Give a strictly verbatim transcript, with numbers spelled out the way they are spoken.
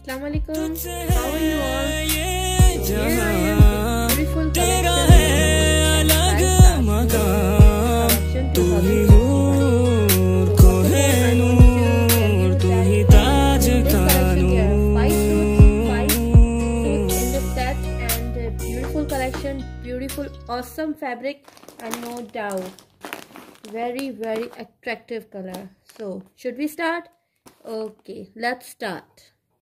Assalamualaikum. How are you all? Here I am with beautiful collection collection, beautiful, awesome fabric, and no doubt, very, very attractive color. So, should we start? Okay, let's start.